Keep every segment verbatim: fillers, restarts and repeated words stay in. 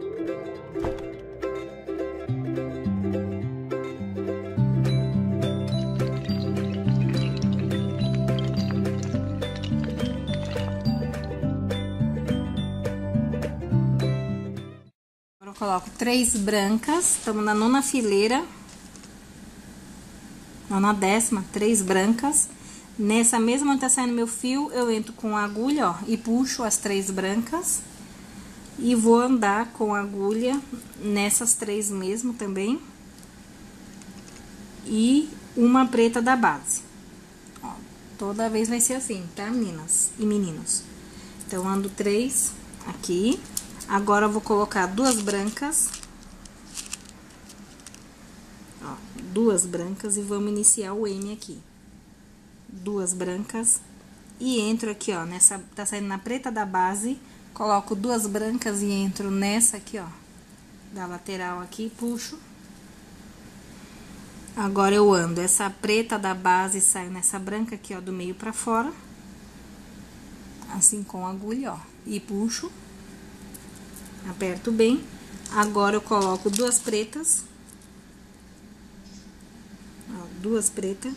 Eu coloco três brancas, estamos na nona fileira, na décima, três brancas. Nessa mesma onde tá saindo meu fio, eu entro com a agulha, ó, e puxo as três brancas. E vou andar com a agulha nessas três mesmo também. E uma preta da base. Ó, toda vez vai ser assim, tá, meninas e meninos? Então, ando três aqui. Agora, eu vou colocar duas brancas. Ó, duas brancas e vamos iniciar o M aqui. Duas brancas. E entro aqui, ó, nessa, tá saindo na preta da base. Coloco duas brancas e entro nessa aqui, ó, da lateral aqui, puxo. Agora, eu ando essa preta da base e saio nessa branca aqui, ó, do meio pra fora. Assim, com a agulha, ó, e puxo. Aperto bem. Agora, eu coloco duas pretas. Ó, duas pretas.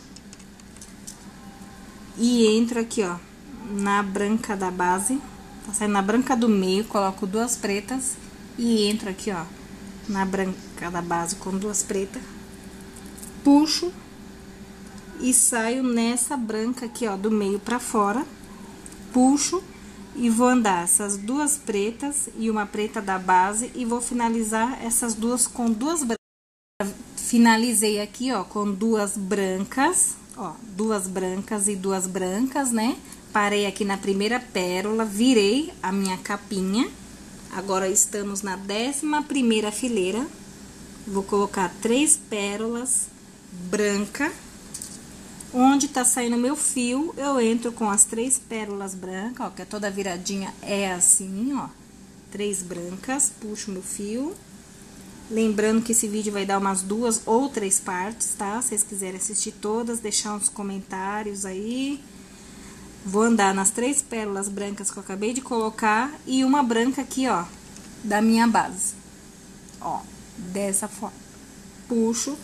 E entro aqui, ó, na branca da base. Tá saindo na branca do meio, coloco duas pretas. E entro aqui, ó, na branca da base com duas pretas. Puxo. E saio nessa branca aqui, ó, do meio pra fora. Puxo. E vou andar essas duas pretas e uma preta da base e vou finalizar essas duas com duas brancas. Finalizei aqui, ó, com duas brancas, ó, duas brancas e duas brancas, né? Parei aqui na primeira pérola, virei a minha capinha. Agora, estamos na décima primeira fileira. Vou colocar três pérolas branca. Onde tá saindo meu fio, eu entro com as três pérolas brancas, ó, que é toda viradinha, é assim, ó. Três brancas, puxo meu fio. Lembrando que esse vídeo vai dar umas duas ou três partes, tá? Se vocês quiserem assistir todas, deixar uns comentários aí. Vou andar nas três pérolas brancas que eu acabei de colocar e uma branca aqui, ó, da minha base. Ó, dessa forma. Puxo.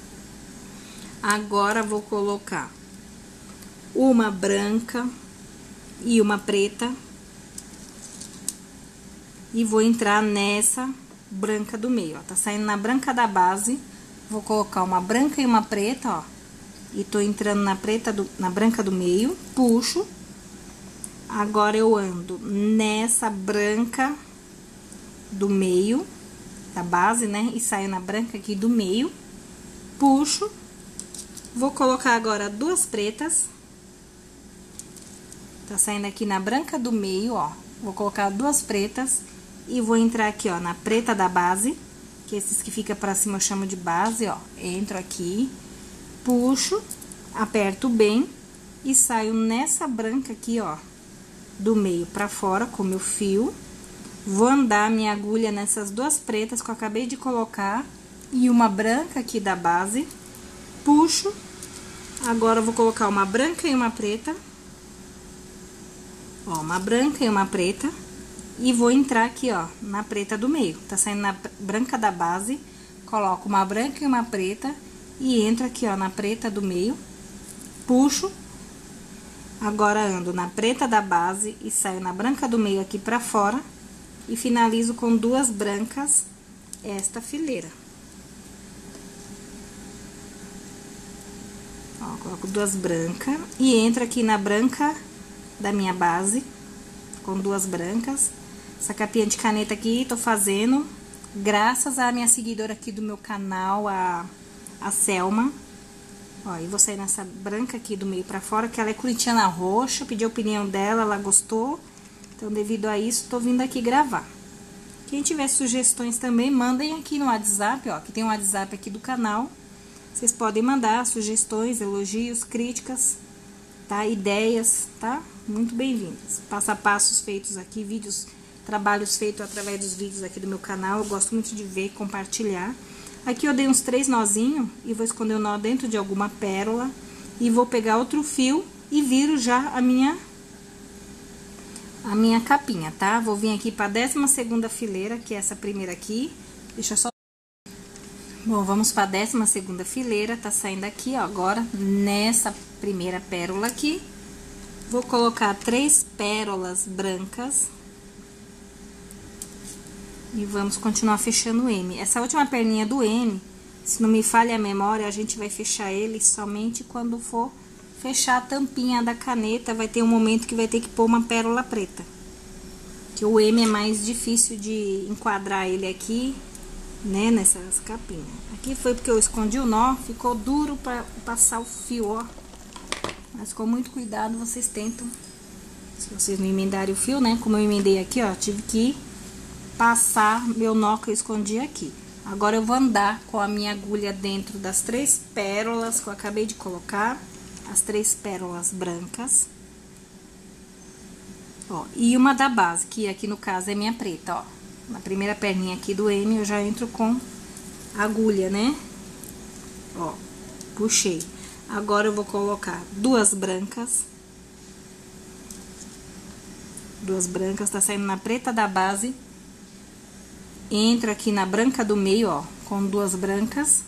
Agora, vou colocar uma branca e uma preta. E vou entrar nessa branca do meio, ó. Tá saindo na branca da base. Vou colocar uma branca e uma preta, ó. E tô entrando na preta do, na branca do meio. Puxo. Agora, eu ando nessa branca do meio, da base, né? E saio na branca aqui do meio. Puxo. Vou colocar agora duas pretas. Tá saindo aqui na branca do meio, ó. Vou colocar duas pretas e vou entrar aqui, ó, na preta da base, que esses que fica pra cima eu chamo de base, ó. Entro aqui, puxo, aperto bem e saio nessa branca aqui, ó, do meio pra fora com meu fio. Vou andar minha agulha nessas duas pretas que eu acabei de colocar e uma branca aqui da base. Puxo. Agora, eu vou colocar uma branca e uma preta. Ó, uma branca e uma preta. E vou entrar aqui, ó, na preta do meio. Tá saindo na branca da base. Coloco uma branca e uma preta. E entro aqui, ó, na preta do meio. Puxo. Agora, ando na preta da base e saio na branca do meio aqui pra fora. E finalizo com duas brancas esta fileira. Ó, coloco duas brancas e entro aqui na branca da minha base, com duas brancas. Essa capinha de caneta aqui, tô fazendo graças à minha seguidora aqui do meu canal, a, a Selma. Ó, e vou sair nessa branca aqui do meio pra fora, que ela é corintiana roxa, pedi a opinião dela, ela gostou. Então, devido a isso, tô vindo aqui gravar. Quem tiver sugestões também, mandem aqui no WhatsApp, ó, que tem um WhatsApp aqui do canal. Vocês podem mandar sugestões, elogios, críticas, tá? Ideias, tá? Muito bem-vindas. Passo a passos feitos aqui, vídeos, trabalhos feitos através dos vídeos aqui do meu canal. Eu gosto muito de ver e compartilhar. Aqui eu dei uns três nozinhos e vou esconder o nó dentro de alguma pérola. E vou pegar outro fio e viro já a minha, a minha capinha, tá? Vou vir aqui pra décima segunda fileira, que é essa primeira aqui. Deixa eu só... Bom, vamos pra décima segunda fileira, tá saindo aqui, ó, agora, nessa primeira pérola aqui. Vou colocar três pérolas brancas. E vamos continuar fechando o M. Essa última perninha do M, se não me falha a memória, a gente vai fechar ele somente quando for fechar a tampinha da caneta. Vai ter um momento que vai ter que pôr uma pérola preta. Que o M é mais difícil de enquadrar ele aqui, né, nessas capinhas. Aqui foi porque eu escondi o nó, ficou duro pra passar o fio, ó. Mas com muito cuidado vocês tentam. Se vocês não emendarem o fio, né, como eu emendei aqui, ó, tive que passar meu nó que eu escondi aqui. Agora eu vou andar com a minha agulha dentro das três pérolas que eu acabei de colocar, as três pérolas brancas. Ó, e uma da base, que aqui no caso é minha preta, ó. Na primeira perninha aqui do M eu já entro com agulha, né? Ó, puxei. Agora eu vou colocar duas brancas. Duas brancas, tá saindo na preta da base. Entro aqui na branca do meio, ó, com duas brancas.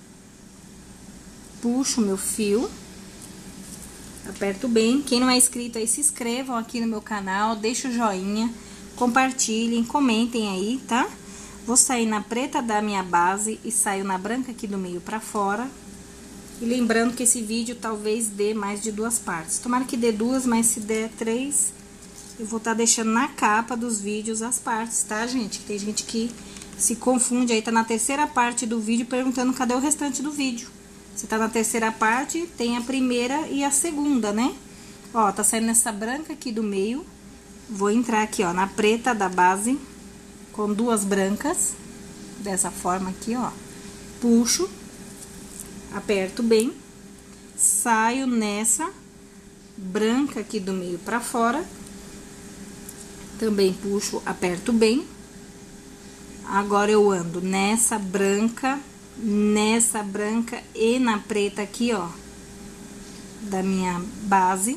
Puxo meu fio. Aperto bem. Quem não é inscrito aí, se inscrevam aqui no meu canal, deixa o joinha, compartilhem, comentem aí, tá? Vou sair na preta da minha base e saio na branca aqui do meio pra fora. E lembrando que esse vídeo talvez dê mais de duas partes. Tomara que dê duas, mas se der três... eu vou estar deixando na capa dos vídeos as partes, tá, gente? Tem gente que se confunde aí, tá na terceira parte do vídeo perguntando cadê o restante do vídeo. Você tá na terceira parte, tem a primeira e a segunda, né? Ó, tá saindo essa branca aqui do meio. Vou entrar aqui, ó, na preta da base, com duas brancas, dessa forma aqui, ó. Puxo, aperto bem, saio nessa branca aqui do meio pra fora. Também puxo, aperto bem. Agora eu ando nessa branca, nessa branca e na preta aqui, ó, da minha base.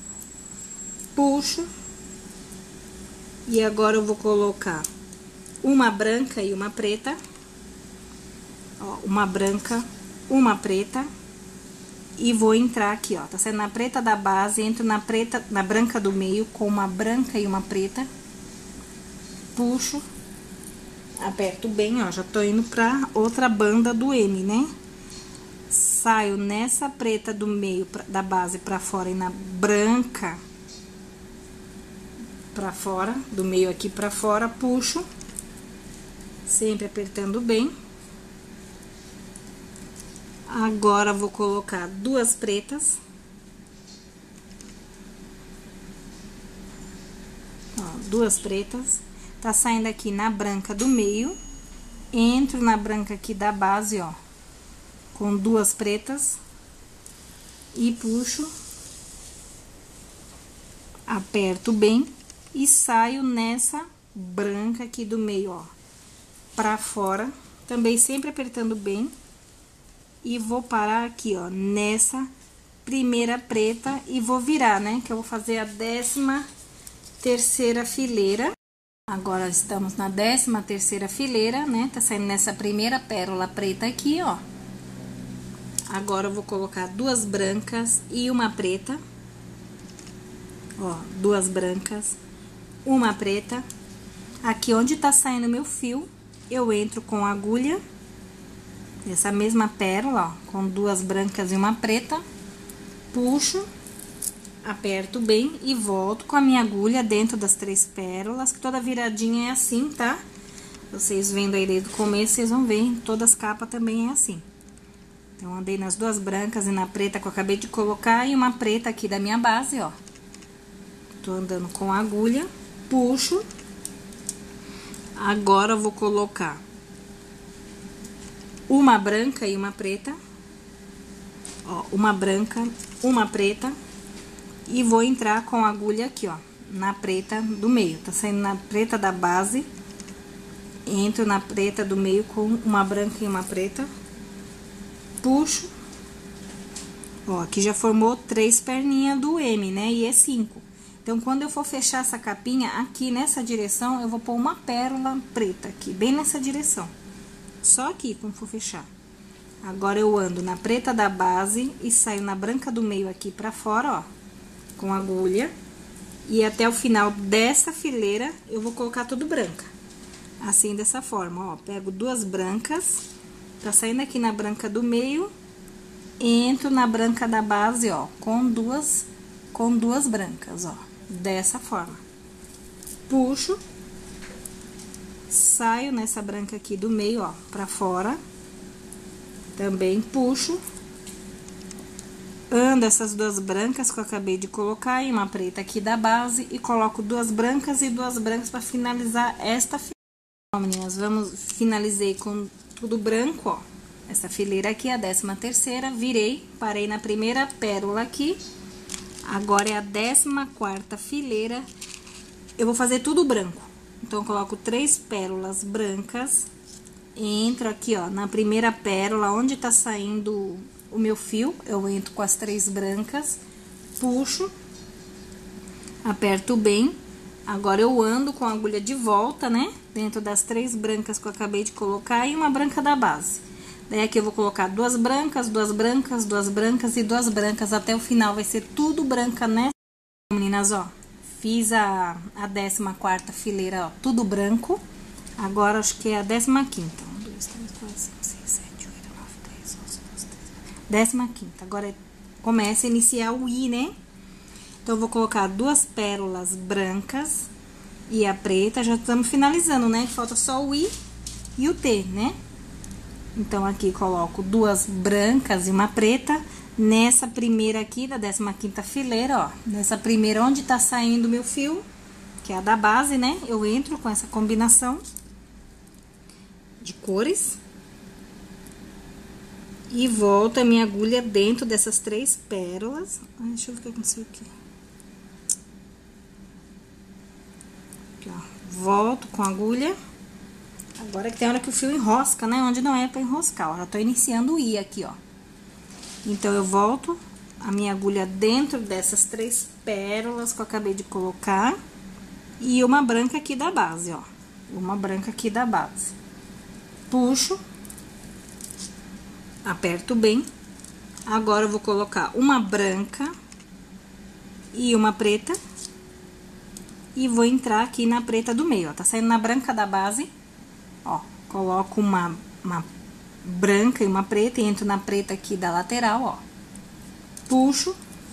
Puxo. E agora eu vou colocar uma branca e uma preta. Ó, uma branca, uma preta. E vou entrar aqui, ó, tá saindo na preta da base, entro na preta, na branca do meio, com uma branca e uma preta. Puxo, aperto bem, ó, já tô indo pra outra banda do M, né? Saio nessa preta do meio, pra, da base pra fora e na branca pra fora, do meio aqui pra fora, puxo, sempre apertando bem. Agora, vou colocar duas pretas. Ó, duas pretas. Tá saindo aqui na branca do meio. Entro na branca aqui da base, ó. Com duas pretas. E puxo. Aperto bem. E saio nessa branca aqui do meio, ó. Pra fora. Também sempre apertando bem. E vou parar aqui, ó, nessa primeira preta e vou virar, né? Que eu vou fazer a décima terceira fileira. Agora, estamos na décima terceira fileira, né? Tá saindo nessa primeira pérola preta aqui, ó. Agora, eu vou colocar duas brancas e uma preta. Ó, duas brancas, uma preta. Aqui onde tá saindo meu fio, eu entro com a agulha. Essa mesma pérola, ó, com duas brancas e uma preta, puxo, aperto bem e volto com a minha agulha dentro das três pérolas, que toda viradinha é assim, tá? Vocês vendo aí desde o começo, vocês vão ver, todas as capas também é assim. Então, andei nas duas brancas e na preta que eu acabei de colocar e uma preta aqui da minha base, ó. Tô andando com a agulha, puxo. Agora, eu vou colocar uma branca e uma preta, ó, uma branca, uma preta, e vou entrar com a agulha aqui, ó, na preta do meio, tá saindo na preta da base, entro na preta do meio com uma branca e uma preta, puxo, ó, aqui já formou três perninhas do M, né, e é cinco. Então, quando eu for fechar essa capinha, aqui nessa direção, eu vou pôr uma pérola preta aqui, bem nessa direção. Só aqui, quando for fechar. Agora, eu ando na preta da base e saio na branca do meio aqui pra fora, ó, com agulha. E até o final dessa fileira, eu vou colocar tudo branca. Assim, dessa forma, ó. Pego duas brancas, tá saindo aqui na branca do meio, entro na branca da base, ó, com duas, com duas brancas, ó. Dessa forma. Puxo, saio nessa branca aqui do meio, ó, pra fora. Também puxo. Ando essas duas brancas que eu acabei de colocar em uma preta aqui da base e coloco duas brancas e duas brancas para finalizar esta fileira. Ó, meninas, vamos, finalizei com tudo branco, ó. Essa fileira aqui é a décima terceira, virei, parei na primeira pérola aqui. Agora é a décima quarta fileira. Eu vou fazer tudo branco. Então, eu coloco três pérolas brancas. Entro aqui, ó, na primeira pérola, onde tá saindo o meu fio, eu entro com as três brancas, puxo, aperto bem. Agora, eu ando com a agulha de volta, né? Dentro das três brancas que eu acabei de colocar e uma branca da base. Daí, aqui eu vou colocar duas brancas, duas brancas, duas brancas e duas brancas. Até o final vai ser tudo branca, né? Meninas, ó, fiz a, a décima quarta fileira, ó, tudo branco. Agora, acho que é a décima quinta. um, dois, três, quatro, cinco, seis, sete, oito, nove, dez, onze, doze, treze. Décima quinta. Agora, começa a iniciar o I, né? Então, eu vou colocar duas pérolas brancas e a preta. Já estamos finalizando, né? Falta só o I e o T, né? Então, aqui coloco duas brancas e uma preta. Nessa primeira aqui, da décima quinta fileira, ó. Nessa primeira, onde tá saindo o meu fio, que é a da base, né? Eu entro com essa combinação de cores. E volto a minha agulha dentro dessas três pérolas. Ai, deixa eu ver o que aconteceu aqui. Aqui, ó. Volto com a agulha. Agora que tem hora que o fio enrosca, né? Onde não é pra enroscar, ó. Já tô iniciando o I aqui, ó. Então, eu volto a minha agulha dentro dessas três pérolas que eu acabei de colocar. E uma branca aqui da base, ó. Uma branca aqui da base. Puxo. Aperto bem. Agora, eu vou colocar uma branca e uma preta. E vou entrar aqui na preta do meio, ó. Tá saindo na branca da base. Ó, coloco uma, uma branca e uma preta e entro na preta aqui da lateral, ó. Puxo.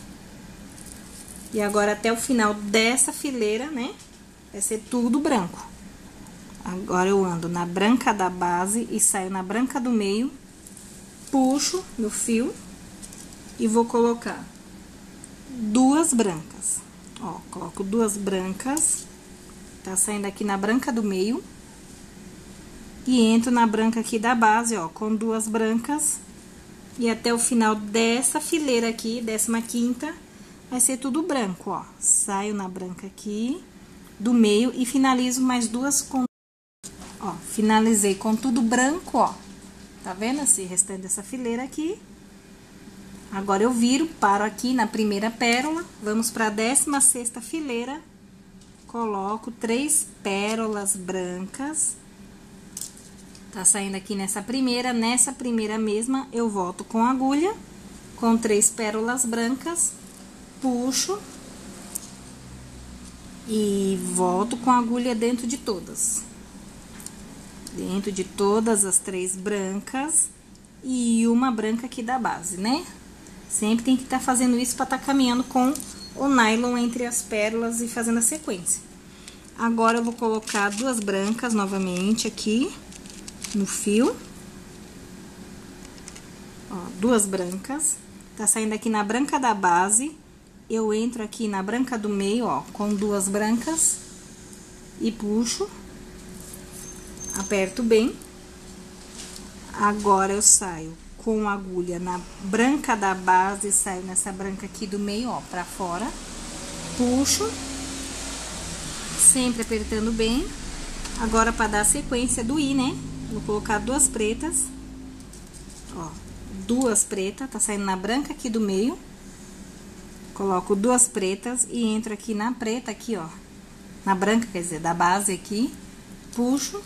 E agora, até o final dessa fileira, né? Vai ser tudo branco. Agora, eu ando na branca da base e saio na branca do meio. Puxo no fio. E vou colocar duas brancas. Ó, coloco duas brancas. Tá saindo aqui na branca do meio. E entro na branca aqui da base, ó, com duas brancas. E até o final dessa fileira aqui, décima quinta, vai ser tudo branco, ó. Saio na branca aqui, do meio, e finalizo mais duas com... Ó, finalizei com tudo branco, ó. Tá vendo esse restante dessa fileira aqui? Agora, eu viro, paro aqui na primeira pérola, vamos pra décima sexta fileira. Coloco três pérolas brancas. Tá saindo aqui nessa primeira, nessa primeira mesma, eu volto com a agulha, com três pérolas brancas, puxo e volto com a agulha dentro de todas. Dentro de todas as três brancas e uma branca aqui da base, né? Sempre tem que estar fazendo isso pra tá caminhando com o nylon entre as pérolas e fazendo a sequência. Agora, eu vou colocar duas brancas novamente aqui no fio, ó, duas brancas, tá saindo aqui na branca da base, eu entro aqui na branca do meio, ó, com duas brancas e puxo, aperto bem. Agora, eu saio com a agulha na branca da base, saio nessa branca aqui do meio, ó, pra fora, puxo, sempre apertando bem. Agora, pra dar a sequência do I, né? Vou colocar duas pretas, ó, duas pretas, tá saindo na branca aqui do meio. coloco duas pretas e entro aqui na preta, aqui, ó, na branca, quer dizer, da base aqui, puxo,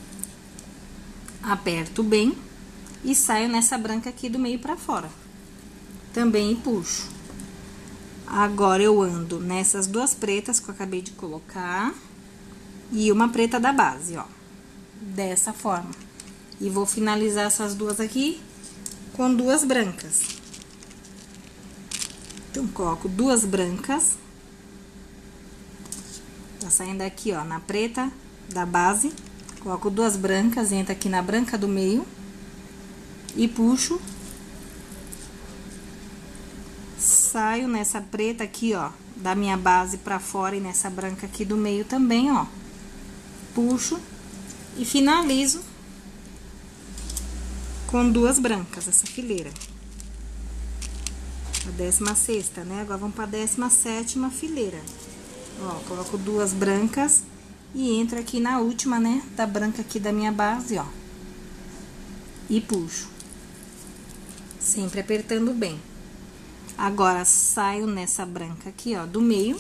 aperto bem e saio nessa branca aqui do meio pra fora. Também puxo. Agora, eu ando nessas duas pretas que eu acabei de colocar e uma preta da base, ó, dessa forma. E vou finalizar essas duas aqui com duas brancas. Então, coloco duas brancas. Tá saindo aqui, ó, na preta da base. Coloco duas brancas, entro aqui na branca do meio e puxo. Saio nessa preta aqui, ó, da minha base pra fora e nessa branca aqui do meio também, ó. Puxo e finalizo com duas brancas, essa fileira. A décima sexta, né? Agora vamos pra décima sétima fileira. Ó, coloco duas brancas e entro aqui na última, né? Da branca aqui da minha base, ó. E puxo. Sempre apertando bem. Agora, saio nessa branca aqui, ó, do meio.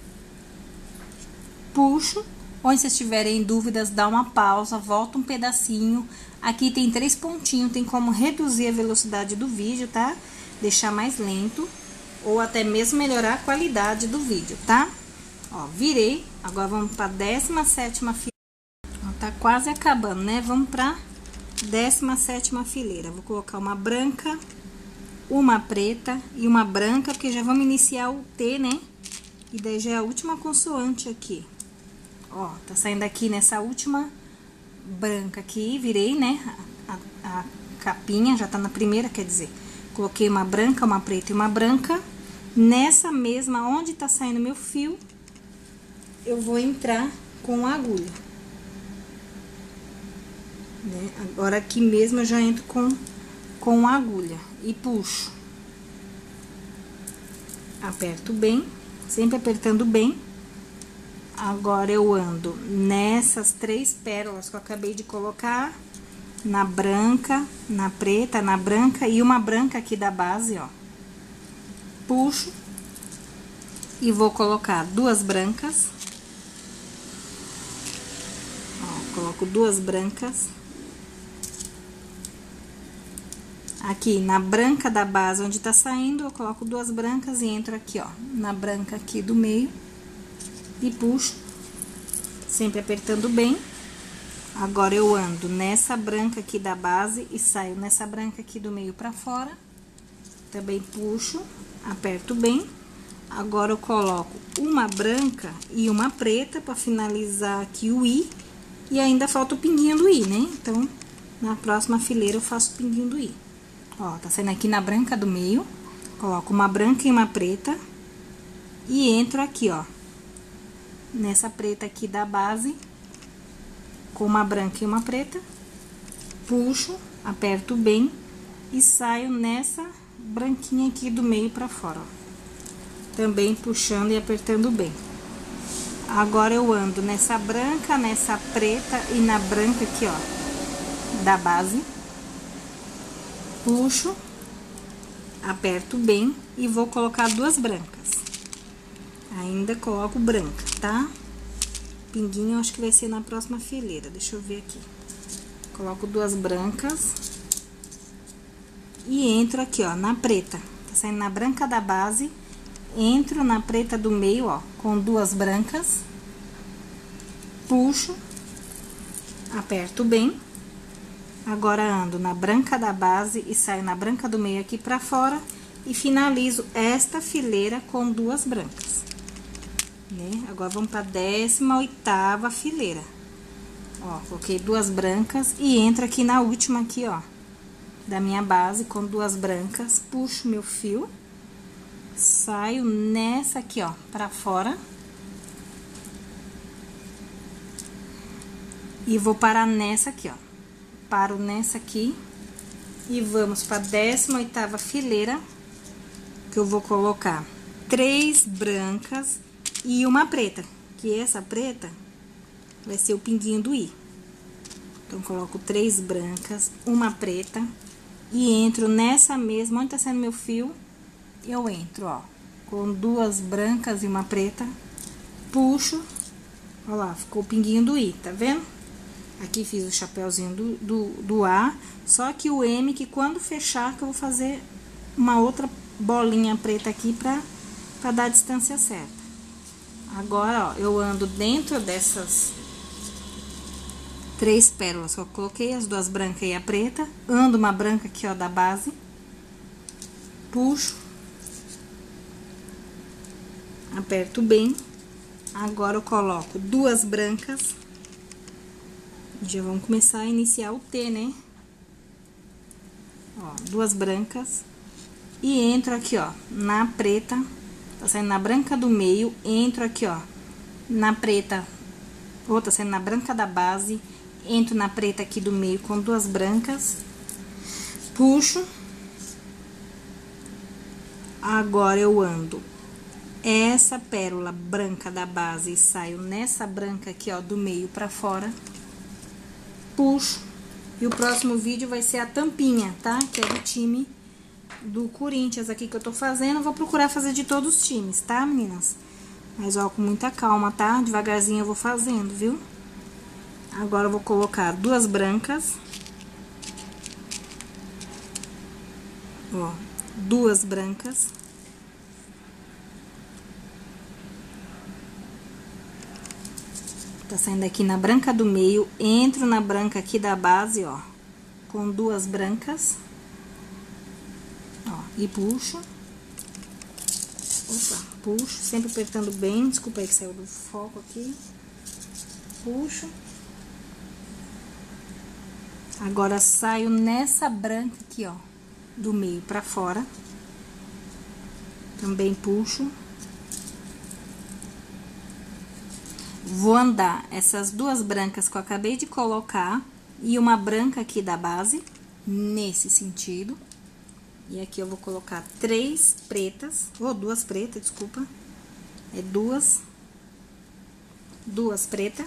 Puxo. Onde vocês tiverem dúvidas, dá uma pausa, volta um pedacinho. Aqui tem três pontinhos, tem como reduzir a velocidade do vídeo, tá? Deixar mais lento, ou até mesmo melhorar a qualidade do vídeo, tá? Ó, virei. Agora, vamos pra décima sétima fileira. Ó, tá quase acabando, né? Vamos pra décima sétima fileira. Vou colocar uma branca, uma preta e uma branca, porque já vamos iniciar o T, né? E daí já é a última consoante aqui. Ó, tá saindo aqui nessa última branca aqui, virei, né? A, a, a capinha já tá na primeira, quer dizer, coloquei uma branca, uma preta e uma branca. Nessa mesma, onde tá saindo meu fio, eu vou entrar com a agulha. Né? Agora, aqui mesmo eu já entro com, com a agulha e puxo. Aperto bem, sempre apertando bem. Agora, eu ando nessas três pérolas que eu acabei de colocar, na branca, na preta, na branca e uma branca aqui da base, ó. Puxo e vou colocar duas brancas. Ó, coloco duas brancas. Aqui, na branca da base, onde tá saindo, eu coloco duas brancas e entro aqui, ó, na branca aqui do meio. E puxo, sempre apertando bem. Agora, eu ando nessa branca aqui da base e saio nessa branca aqui do meio pra fora. Também puxo, aperto bem. Agora, eu coloco uma branca e uma preta pra finalizar aqui o I. E ainda falta o pinguinho do I, né? Então, na próxima fileira eu faço o pinguinho do I. Ó, tá saindo aqui na branca do meio. Coloco uma branca e uma preta. E entro aqui, ó, nessa preta aqui da base, com uma branca e uma preta, puxo, aperto bem e saio nessa branquinha aqui do meio pra fora, ó. Também puxando e apertando bem. Agora, eu ando nessa branca, nessa preta e na branca aqui, ó, da base, puxo, aperto bem e vou colocar duas brancas. Ainda coloco branca, tá? Pinguinho, eu acho que vai ser na próxima fileira. Deixa eu ver aqui. Coloco duas brancas. E entro aqui, ó, na preta. Tá saindo na branca da base. Entro na preta do meio, ó, com duas brancas. Puxo. Aperto bem. Agora, ando na branca da base e saio na branca do meio aqui pra fora. E finalizo esta fileira com duas brancas. Né? Agora, vamos pra décima oitava fileira. Ó, coloquei duas brancas e entro aqui na última aqui, ó, da minha base com duas brancas, puxo meu fio, saio nessa aqui, ó, pra fora. E vou parar nessa aqui, ó. Paro nessa aqui e vamos pra décima oitava fileira, que eu vou colocar três brancas e uma preta, que essa preta vai ser o pinguinho do I. Então, coloco três brancas, uma preta e entro nessa mesma, onde tá saindo meu fio, eu entro, ó, com duas brancas e uma preta, puxo, ó lá, ficou o pinguinho do I, tá vendo? Aqui fiz o chapéuzinho do, do, do A, só que o M, que quando fechar, que eu vou fazer uma outra bolinha preta aqui pra, pra dar a distância certa. Agora, ó, eu ando dentro dessas três pérolas que eu coloquei, as duas brancas e a preta, ando uma branca aqui, ó, da base, puxo, aperto bem, agora eu coloco duas brancas, já vamos começar a iniciar o T, né? Ó, duas brancas, e entro aqui, ó, na preta, tá saindo na branca do meio, entro aqui, ó, na preta, ou tá saindo na branca da base, entro na preta aqui do meio com duas brancas, puxo, agora eu ando essa pérola branca da base e saio nessa branca aqui, ó, do meio pra fora, puxo, e o próximo vídeo vai ser a tampinha, tá? Que é do time do Corinthians aqui que eu tô fazendo. Eu vou procurar fazer de todos os times, tá, meninas? Mas, ó, com muita calma, tá? Devagarzinho eu vou fazendo, viu? Agora eu vou colocar duas brancas. Ó, duas brancas. Tá saindo aqui na branca do meio, entro na branca aqui da base, ó, com duas brancas. Ó, e puxo. Opa, puxo, sempre apertando bem, desculpa aí que saiu do foco aqui. Puxo. Agora, saio nessa branca aqui, ó, do meio pra fora. Também puxo. Vou andar essas duas brancas que eu acabei de colocar e uma branca aqui da base, nesse sentido. E aqui eu vou colocar três pretas, ou duas pretas, desculpa. É duas, duas pretas.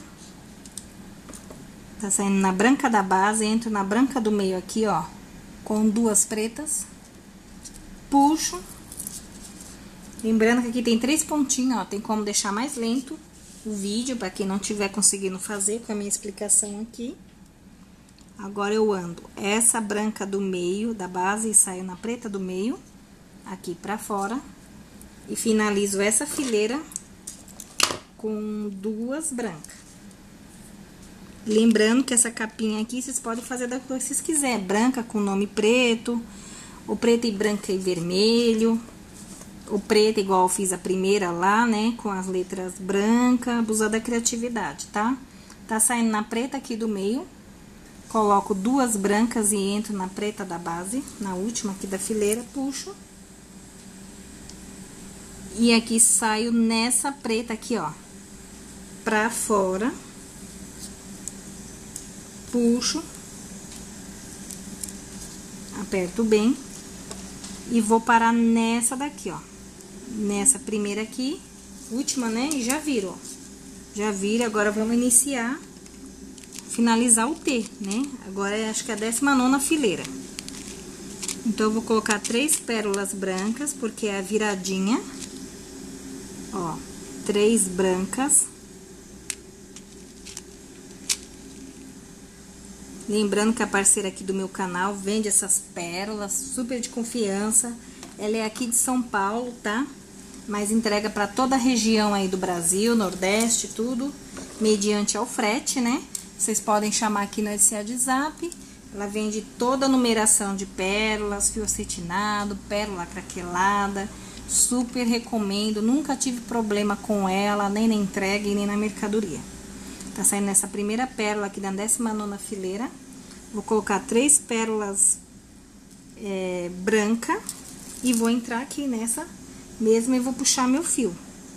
Tá saindo na branca da base, entro na branca do meio aqui, ó, com duas pretas. Puxo. Lembrando que aqui tem três pontinhos, ó, tem como deixar mais lento o vídeo, para quem não tiver conseguindo fazer com a minha explicação aqui. Agora, eu ando essa branca do meio, da base, e saio na preta do meio, aqui pra fora. E finalizo essa fileira com duas brancas. Lembrando que essa capinha aqui, vocês podem fazer da cor que vocês quiserem. Branca com nome preto, ou preto e branca e vermelho. O preto, igual eu fiz a primeira lá, né? Com as letras brancas, abusar da criatividade, tá? Tá saindo na preta aqui do meio. Coloco duas brancas e entro na preta da base, na última aqui da fileira, puxo. E aqui saio nessa preta aqui, ó, pra fora. Puxo. Aperto bem. E vou parar nessa daqui, ó. Nessa primeira aqui, última, né? E já viro, ó. Já viro, agora vamos iniciar, finalizar o T, né? Agora, é, acho que é a décima nona fileira. Então, eu vou colocar três pérolas brancas, porque é a viradinha. Ó, três brancas. Lembrando que a parceira aqui do meu canal vende essas pérolas, super de confiança. Ela é aqui de São Paulo, tá? Mas entrega para toda a região aí do Brasil, Nordeste, tudo, mediante ao frete, né? Vocês podem chamar aqui no esse WhatsApp. Ela vende toda a numeração de pérolas, fio acetinado, pérola craquelada. Super recomendo, nunca tive problema com ela, nem na entrega e nem na mercadoria. Tá saindo nessa primeira pérola aqui da décima nona fileira. Vou colocar três pérolas é, branca e vou entrar aqui nessa mesma e vou puxar meu fio.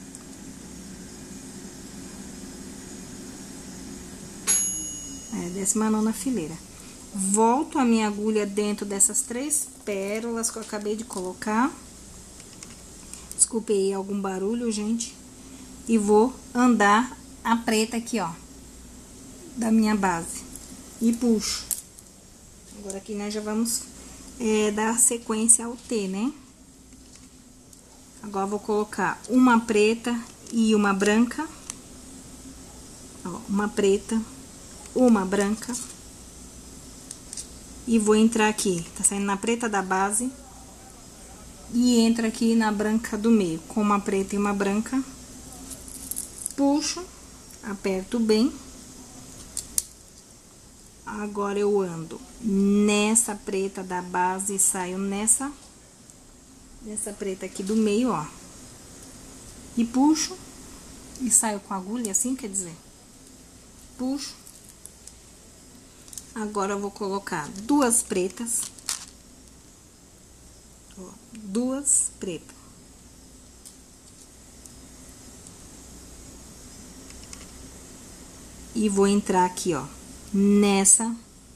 É, décima nona fileira. Volto a minha agulha dentro dessas três pérolas que eu acabei de colocar. Desculpe aí algum barulho, gente. E vou andar a preta aqui, ó, da minha base. E puxo. Agora aqui nós já vamos é, dar sequência ao T, né? Agora, vou colocar uma preta e uma branca. Ó, uma preta, uma branca. E vou entrar aqui, tá saindo na preta da base. E entra aqui na branca do meio, com uma preta e uma branca. Puxo, aperto bem. Agora, eu ando nessa preta da base e saio nessa, nessa preta aqui do meio, ó. E puxo, e saio com a agulha assim, quer dizer. Puxo. Agora, eu vou colocar duas pretas. Ó, duas pretas. E vou entrar aqui, ó, nessa,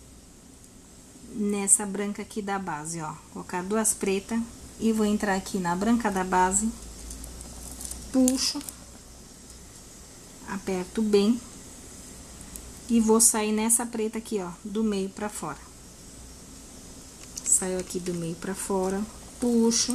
nessa branca aqui da base, ó. Colocar duas pretas e vou entrar aqui na branca da base. Puxo. Aperto bem. E vou sair nessa preta aqui, ó, do meio pra fora. Saio aqui do meio pra fora, puxo.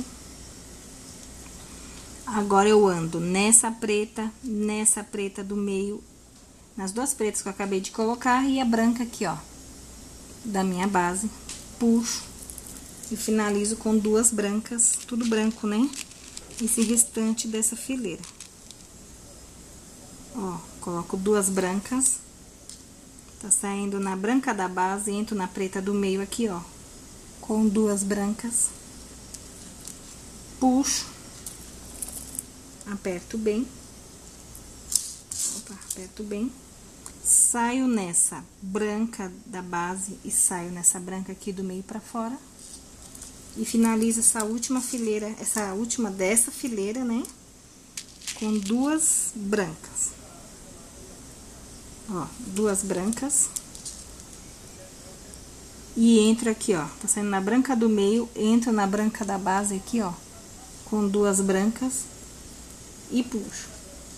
Agora, eu ando nessa preta, nessa preta do meio, nas duas pretas que eu acabei de colocar, e a branca aqui, ó, da minha base. Puxo e finalizo com duas brancas, tudo branco, né? Esse restante dessa fileira. Ó, coloco duas brancas. Tá saindo na branca da base, entro na preta do meio aqui, ó, com duas brancas. Puxo. Aperto bem. Opa, aperto bem. Saio nessa branca da base e saio nessa branca aqui do meio pra fora. E finalizo essa última fileira, essa última dessa fileira, né? Com duas brancas. Ó, duas brancas. E entro aqui, ó, tá saindo na branca do meio, entro na branca da base aqui, ó, com duas brancas e puxo.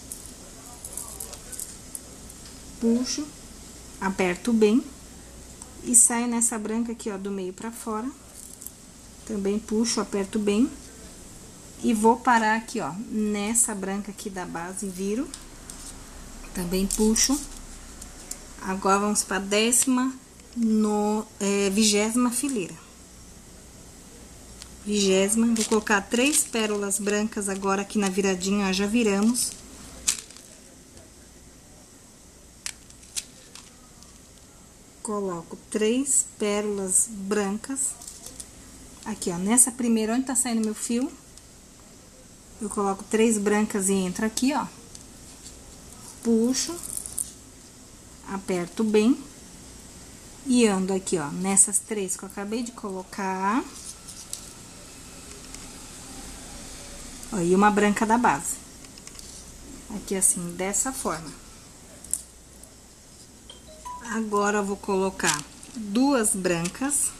Puxo, aperto bem e saio nessa branca aqui, ó, do meio pra fora. Também puxo, aperto bem e vou parar aqui, ó, nessa branca aqui da base, viro. Também puxo. Agora, vamos para a décima, no, é, vigésima fileira. Vigésima, vou colocar três pérolas brancas agora aqui na viradinha, ó, já viramos. Coloco três pérolas brancas. Aqui, ó, nessa primeira, onde tá saindo meu fio, eu coloco três brancas e entro aqui, ó. Puxo. Aperto bem e ando aqui, ó, nessas três que eu acabei de colocar. Ó, e uma branca da base. Aqui, assim, dessa forma. Agora, eu vou colocar duas brancas.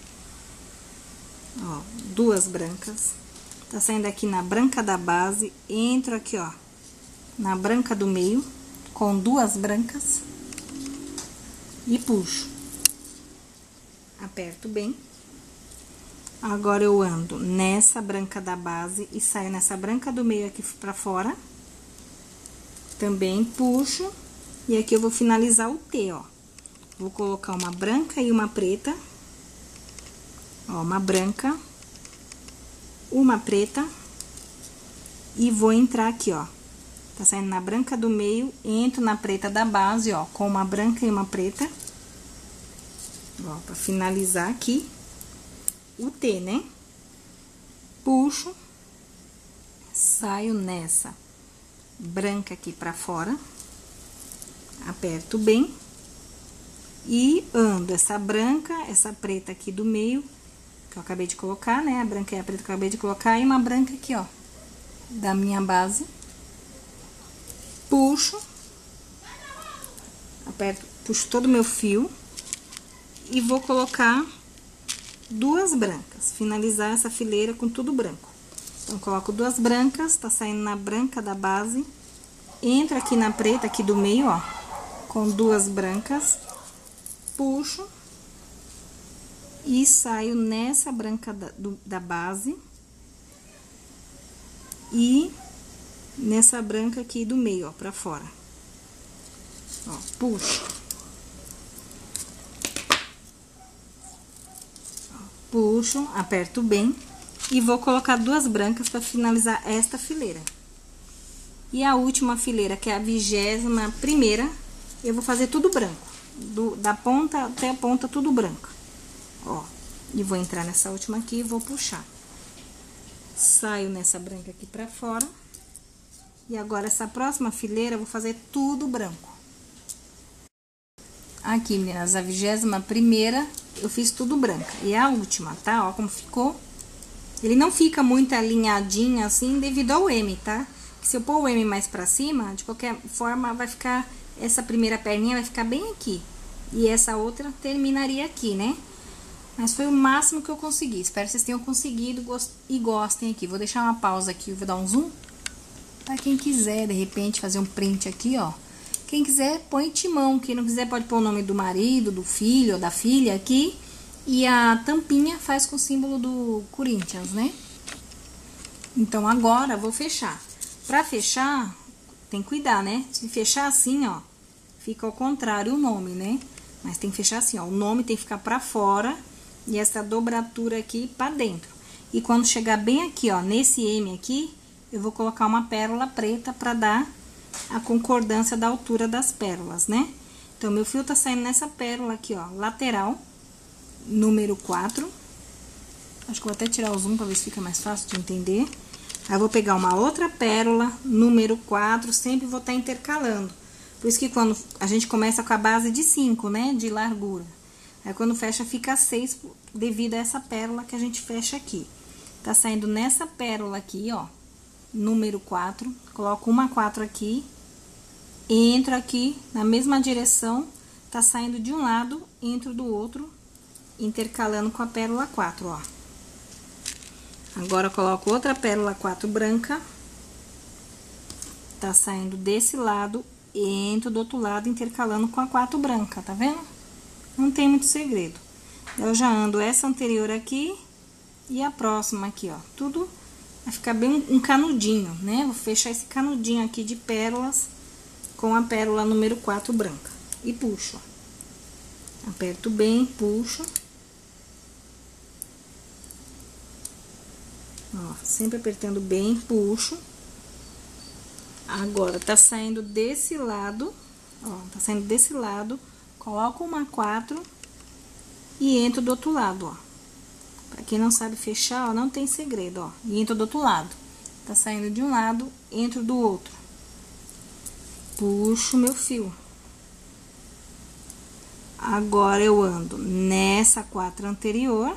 Ó, duas brancas. Tá saindo aqui na branca da base, entro aqui, ó, na branca do meio, com duas brancas. E puxo. Aperto bem. Agora, eu ando nessa branca da base e saio nessa branca do meio aqui pra fora. Também puxo. E aqui eu vou finalizar o T, ó. Vou colocar uma branca e uma preta. Ó, uma branca. Uma preta. E vou entrar aqui, ó. Tá saindo na branca do meio, entro na preta da base, ó, com uma branca e uma preta. Ó, pra finalizar aqui o T, né? Puxo, saio nessa branca aqui pra fora, aperto bem e ando essa branca, essa preta aqui do meio, que eu acabei de colocar, né? A branca e a preta que eu acabei de colocar, e uma branca aqui, ó, da minha base. Puxo, aperto, puxo todo o meu fio e vou colocar duas brancas, finalizar essa fileira com tudo branco. Então, coloco duas brancas, tá saindo na branca da base, entro aqui na preta aqui do meio, ó, com duas brancas, puxo e saio nessa branca da, do, da base. e nessa branca aqui do meio, ó, pra fora. Ó, puxo. Ó, puxo, aperto bem e vou colocar duas brancas pra finalizar esta fileira. E a última fileira, que é a vigésima primeira, eu vou fazer tudo branco. Do, da ponta até a ponta, tudo branco. Ó, e vou entrar nessa última aqui e vou puxar. Saio nessa branca aqui pra fora. E agora, essa próxima fileira, eu vou fazer tudo branco. Aqui, meninas, a vigésima primeira, eu fiz tudo branca. E a última, tá? Ó como ficou. Ele não fica muito alinhadinho assim, devido ao M, tá? Se eu pôr o M mais pra cima, de qualquer forma, vai ficar... Essa primeira perninha vai ficar bem aqui. E essa outra terminaria aqui, né? Mas foi o máximo que eu consegui. Espero que vocês tenham conseguido e gostem aqui. Vou deixar uma pausa aqui, vou dar um zoom. Pra quem quiser, de repente, fazer um print aqui, ó. Quem quiser, põe timão. Quem não quiser, pode pôr o nome do marido, do filho ou da filha aqui. E a tampinha faz com o símbolo do Corinthians, né? Então, agora, vou fechar. Pra fechar, tem que cuidar, né? Se fechar assim, ó, fica ao contrário o nome, né? Mas tem que fechar assim, ó. O nome tem que ficar pra fora e essa dobratura aqui pra dentro. E quando chegar bem aqui, ó, nesse M aqui, eu vou colocar uma pérola preta pra dar a concordância da altura das pérolas, né? Então, meu fio tá saindo nessa pérola aqui, ó, lateral, número quatro. Acho que eu vou até tirar o zoom pra ver se fica mais fácil de entender. Aí, eu vou pegar uma outra pérola, número quatro, sempre vou estar intercalando. Por isso que quando a gente começa com a base de cinco, né, de largura. Aí, quando fecha, fica seis, devido a essa pérola que a gente fecha aqui. Tá saindo nessa pérola aqui, ó, número quatro, coloco uma quatro aqui, entro aqui na mesma direção, tá saindo de um lado, entro do outro, intercalando com a pérola quatro, ó. Agora, eu coloco outra pérola quatro branca, tá saindo desse lado, entro do outro lado, intercalando com a quatro branca, tá vendo? Não tem muito segredo. Eu já ando essa anterior aqui e a próxima aqui, ó. Tudo vai ficar bem um canudinho, né? Vou fechar esse canudinho aqui de pérolas com a pérola número quatro branca. E puxo, ó. Aperto bem, puxo. Ó, sempre apertando bem, puxo. Agora, tá saindo desse lado, ó, tá saindo desse lado, coloco uma quatro e entro do outro lado, ó. Pra quem não sabe fechar, ó, não tem segredo, ó. E entro do outro lado. Tá saindo de um lado, entro do outro. Puxo meu fio. Agora, eu ando nessa quatro anterior.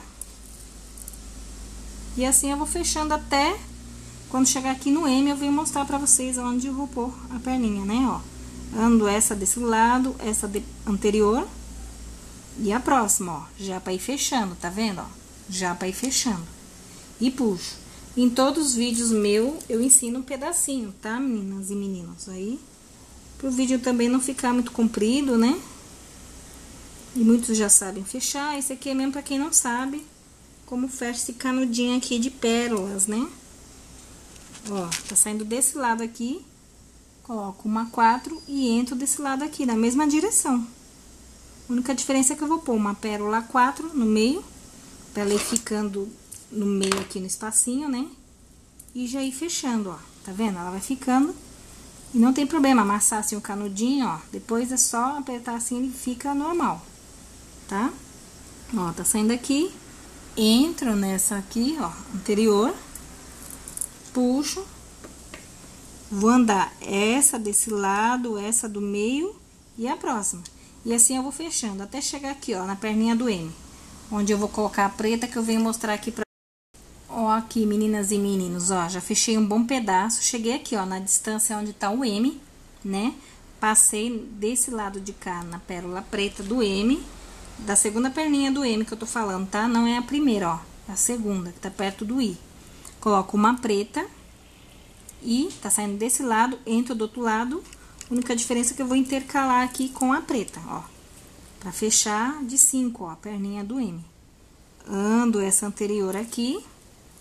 E assim eu vou fechando até quando chegar aqui no M, eu venho mostrar pra vocês onde eu vou pôr a perninha, né, ó. Ando essa desse lado, essa de anterior e a próxima, ó, já pra ir fechando, tá vendo, ó? Já pra ir fechando. E puxo. Em todos os vídeos meus, eu ensino um pedacinho, tá, meninas e meninos? Aí, pro vídeo também não ficar muito comprido, né? E muitos já sabem fechar. Esse aqui é mesmo pra quem não sabe como fecha esse canudinho aqui de pérolas, né? Ó, tá saindo desse lado aqui, coloco uma quatro e entro desse lado aqui, na mesma direção. A única diferença é que eu vou pôr uma pérola quatro no meio, pra ela ir ficando no meio aqui no espacinho, né? E já ir fechando, ó, tá vendo? Ela vai ficando e não tem problema amassar assim o canudinho, ó. Depois é só apertar assim, ele fica normal, tá? Ó, tá saindo aqui, entro nessa aqui, ó, anterior. Puxo, vou andar essa desse lado, essa do meio e a próxima. E assim eu vou fechando, até chegar aqui, ó, na perninha do M. Onde eu vou colocar a preta que eu venho mostrar aqui pra... Ó, aqui, meninas e meninos, ó, já fechei um bom pedaço. Cheguei aqui, ó, na distância onde tá o M, né? Passei desse lado de cá na pérola preta do M, da segunda perninha do M que eu tô falando, tá? Não é a primeira, ó, é a segunda, que tá perto do I. Coloco uma preta e tá saindo desse lado, entro do outro lado. A única diferença é que eu vou intercalar aqui com a preta, ó. Pra fechar de cinco, ó, a perninha do M. Ando essa anterior aqui,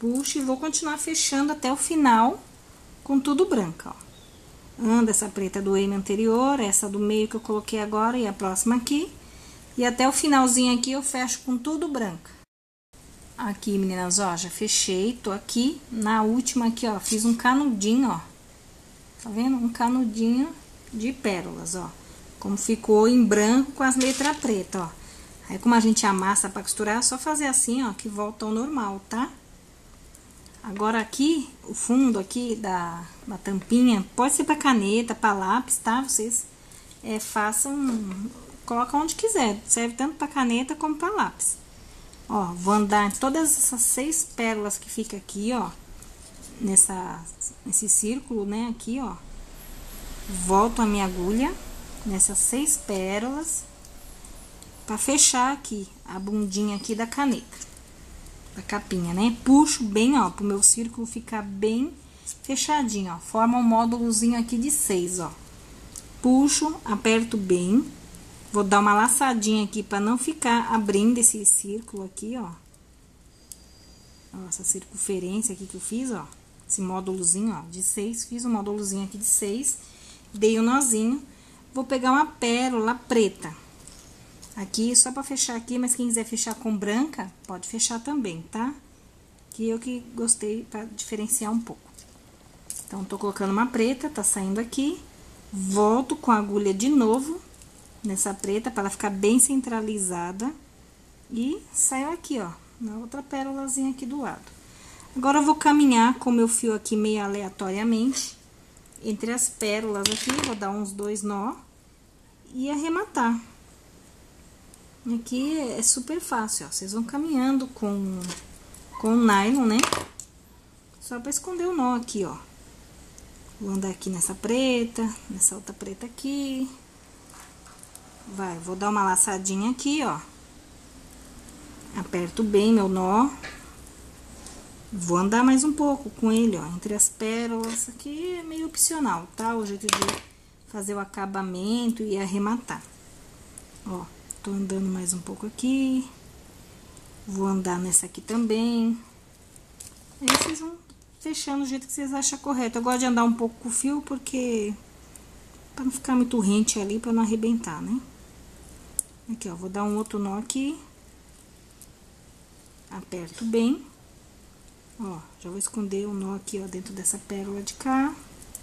Puxo e vou continuar fechando até o final com tudo branco, ó. Anda essa preta do M anterior, essa do meio que eu coloquei agora e a próxima aqui. E até o finalzinho aqui eu fecho com tudo branco. Aqui, meninas, ó, já fechei, tô aqui. Na última aqui, ó, fiz um canudinho, ó. Tá vendo? Um canudinho de pérolas, ó. Como ficou em branco com as letras pretas, ó. Aí, como a gente amassa pra costurar, é só fazer assim, ó, que volta ao normal, tá? Agora aqui, o fundo aqui da, da tampinha, pode ser pra caneta, pra lápis, tá? Vocês é, façam, colocam onde quiser. Serve tanto pra caneta como pra lápis. Ó, vou andar em todas essas seis pérolas que fica aqui, ó. Nessa, nesse círculo, né, aqui, ó. Volto a minha agulha nessas seis pérolas. Pra fechar aqui a bundinha aqui da caneta. Da capinha, né? Puxo bem, ó, pro meu círculo ficar bem fechadinho, ó. Forma um módulozinho aqui de seis, ó. Puxo, aperto bem. Vou dar uma laçadinha aqui pra não ficar abrindo esse círculo aqui, ó. Ó, essa circunferência aqui que eu fiz, ó. Esse módulozinho, ó, de seis. Fiz um módulozinho aqui de seis. Dei o nozinho. Vou pegar uma pérola preta. Aqui, só pra fechar aqui, mas quem quiser fechar com branca, pode fechar também, tá? Que eu que gostei pra diferenciar um pouco. Então, tô colocando uma preta, tá saindo aqui. Volto com a agulha de novo nessa preta, pra ela ficar bem centralizada. E saio aqui, ó, na outra pérolazinha aqui do lado. Agora, eu vou caminhar com o meu fio aqui meio aleatoriamente entre as pérolas aqui, vou dar uns dois nó e arrematar. Aqui é super fácil, ó. Vocês vão caminhando com, com nylon, né? Só pra esconder o nó aqui, ó. Vou andar aqui nessa preta, nessa outra preta aqui. Vai, vou dar uma laçadinha aqui, ó. Aperto bem meu nó. Vou andar mais um pouco com ele, ó, entre as pérolas. Aqui é meio opcional, tá? O jeito de fazer o acabamento e arrematar. Ó. Tô andando mais um pouco aqui. Vou andar nessa aqui também. Aí vocês vão fechando do jeito que vocês acham correto. Eu gosto de andar um pouco com o fio porque... pra não ficar muito rente ali, pra não arrebentar, né? Aqui, ó, vou dar um outro nó aqui. Aperto bem. Ó, já vou esconder o nó aqui, ó, dentro dessa pérola de cá.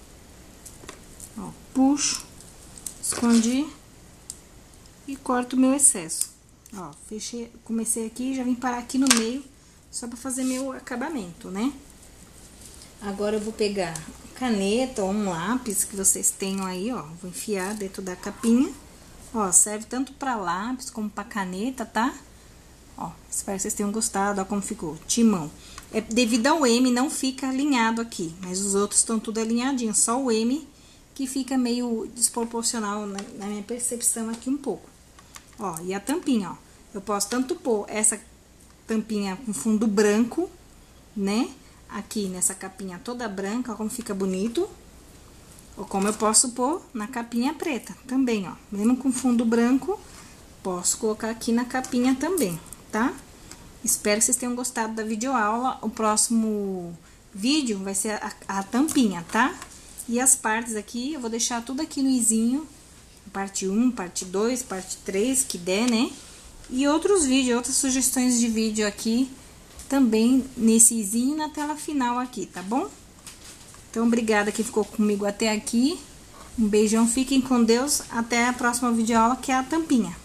Ó, puxo. Escondi. E corto o meu excesso. Ó, fechei, comecei aqui, já vim parar aqui no meio, só pra fazer meu acabamento, né? Agora, eu vou pegar caneta ou um lápis que vocês tenham aí, ó. Vou enfiar dentro da capinha. Ó, serve tanto pra lápis como pra caneta, tá? Ó, espero que vocês tenham gostado, ó como ficou, timão. É, devido ao M, não fica alinhado aqui, mas os outros estão tudo alinhadinho, só o M que fica meio desproporcional na, na minha percepção aqui um pouco. Ó, e a tampinha, ó. Eu posso tanto pôr essa tampinha com fundo branco, né? Aqui nessa capinha toda branca, ó, como fica bonito. Ou como eu posso pôr na capinha preta também, ó. Mesmo com fundo branco, posso colocar aqui na capinha também, tá? Espero que vocês tenham gostado da videoaula. O próximo vídeo vai ser a, a tampinha, tá? E as partes aqui, eu vou deixar tudo aqui no izinho. Parte um, parte dois, parte três, que der, né? E outros vídeos, outras sugestões de vídeo aqui, também nesse izinho na tela final aqui, tá bom? Então, obrigada que ficou comigo até aqui. Um beijão, fiquem com Deus. Até a próxima videoaula, que é a tampinha.